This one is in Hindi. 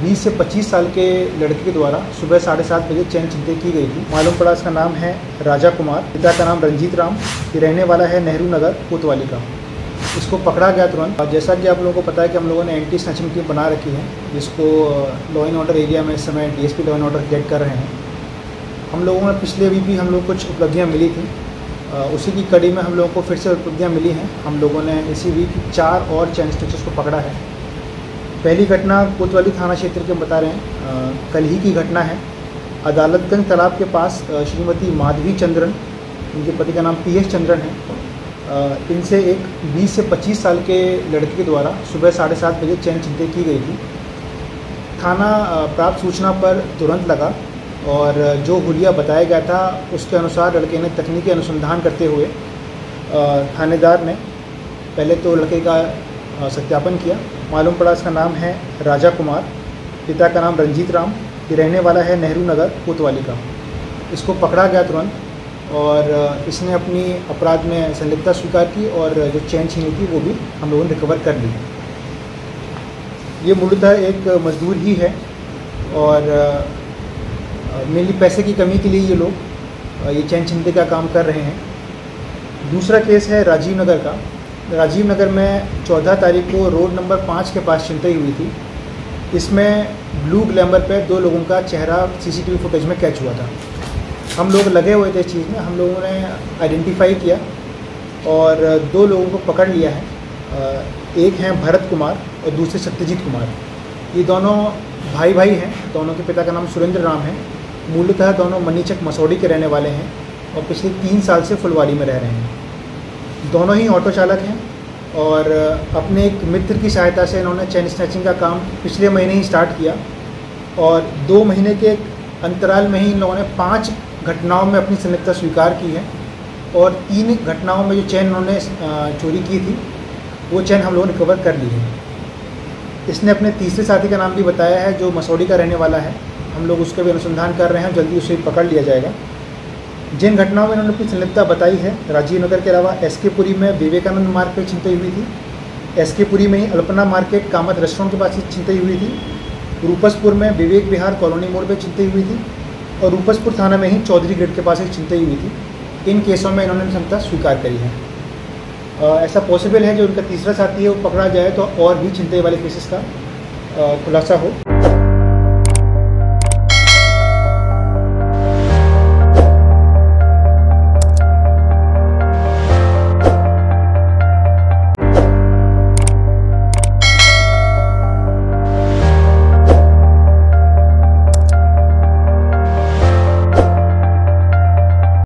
20 से 25 साल के लड़के के द्वारा सुबह 7:30 बजे चैन चिंतई की गई थी। मालूम पड़ा इसका नाम है राजा कुमार, पिता का नाम रंजीत राम, ये रहने वाला है नेहरू नगर कोतवाली का। इसको पकड़ा गया तुरंत। जैसा कि आप लोगों को पता है कि हम लोगों ने एंटी स्नैचिंग टीम बना रखी है, जिसको लॉ एंड ऑर्डर एरिया में इस समय DSP law and order guide कर रहे हैं। हम लोगों ने पिछले वीक भी हम लोग कुछ उपलब्धियाँ मिली थी, उसी की कड़ी में हम लोगों को फिर से उपलब्धियाँ मिली हैं। हम लोगों ने इसी वीक 4 और चैन स्नैचर्स को पकड़ा है। पहली घटना कोतवाली थाना क्षेत्र के बता रहे हैं, कल ही की घटना है। अदालतगंज तालाब के पास श्रीमती माधवी चंद्रन, इनके पति का नाम पीएस चंद्रन है, इनसे एक 20 से 25 साल के लड़के के द्वारा सुबह 7:30 बजे चैन चिंतई की गई थी। थाना प्राप्त सूचना पर तुरंत लगा और जो हुलिया बताया गया था उसके अनुसार लड़के ने तकनीकी अनुसंधान करते हुए थानेदार ने पहले तो लड़के का सत्यापन किया। मालूम पड़ा इसका नाम है राजा कुमार, पिता का नाम रंजीत राम, ये रहने वाला है नेहरू नगर कोतवाली का। इसको पकड़ा गया तुरंत और इसने अपनी अपराध में संलिप्तता स्वीकार की और जो चैन छीनी थी वो भी हम लोगों ने रिकवर कर ली। ये मूलतः एक मजदूर ही है और मेनली पैसे की कमी के लिए ये लोग ये चैन छीनने का काम कर रहे हैं। दूसरा केस है राजीव नगर का। राजीव नगर में 14 तारीख को रोड नंबर 5 के पास चिंतई हुई थी। इसमें ब्लू ग्लैमर पे 2 लोगों का चेहरा सीसीटीवी फुटेज में कैच हुआ था। हम लोग लगे हुए थे इस चीज़ में, हम लोगों ने आइडेंटिफाई किया और 2 लोगों को पकड़ लिया है। एक हैं भरत कुमार और दूसरे सत्यजीत कुमार। ये दोनों भाई हैं। दोनों के पिता का नाम सुरेंद्र राम है। मूलतः दोनों मनीचक मसौड़ी के रहने वाले हैं और पिछले 3 साल से फुलवाड़ी में रह रहे हैं। दोनों ही ऑटो चालक हैं और अपने एक मित्र की सहायता से इन्होंने चैन स्नैचिंग का काम पिछले महीने ही स्टार्ट किया और 2 महीने के अंतराल में ही इन लोगों ने 5 घटनाओं में अपनी संलिप्तता स्वीकार की है और 3 घटनाओं में जो चैन इन्होंने चोरी की थी वो चैन हम लोगों ने रिकवर कर ली है। इसने अपने तीसरे साथी का नाम भी बताया है जो मसौड़ी का रहने वाला है। हम लोग उसका भी अनुसंधान कर रहे हैं, जल्दी उसे पकड़ लिया जाएगा। जिन घटनाओं में इन्होंने अपनी संलिप्तता बताई है, राजीव नगर के अलावा एसकेपुरी में विवेकानंद मार्ग पर चिंतई हुई थी, एसकेपुरी में ही अल्पना मार्केट कामत रेस्टोरेंट के पास चिंतई हुई थी, रूपसपुर में विवेक विहार कॉलोनी मोड़ पर चिंतई हुई थी और रूपसपुर थाना में ही चौधरी गेट के पास एक चिंतई हुई थी। इन केसों में इन्होंने संलिप्तता स्वीकार करी है। ऐसा पॉसिबल है जो उनका तीसरा साथी है वो पकड़ा जाए तो और भी चिंतई वाले केसेस का खुलासा हो।